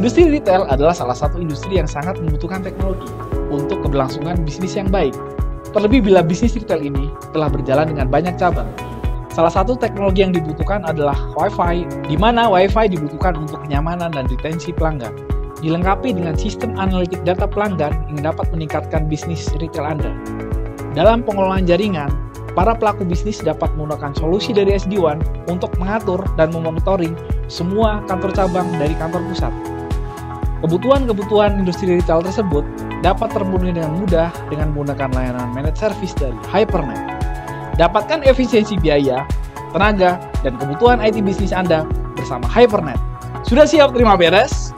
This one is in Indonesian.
Industri retail adalah salah satu industri yang sangat membutuhkan teknologi untuk keberlangsungan bisnis yang baik. Terlebih bila bisnis retail ini telah berjalan dengan banyak cabang. Salah satu teknologi yang dibutuhkan adalah Wi-Fi, di mana Wi-Fi dibutuhkan untuk kenyamanan dan retensi pelanggan. Dilengkapi dengan sistem analitik data pelanggan yang dapat meningkatkan bisnis retail Anda. Dalam pengelolaan jaringan, para pelaku bisnis dapat menggunakan solusi dari SD-WAN untuk mengatur dan memonitoring semua kantor cabang dari kantor pusat. Kebutuhan-kebutuhan industri retail tersebut dapat terpenuhi dengan mudah dengan menggunakan layanan managed service dari Hypernet. Dapatkan efisiensi biaya, tenaga, dan kebutuhan IT bisnis Anda bersama Hypernet. Sudah siap terima beres?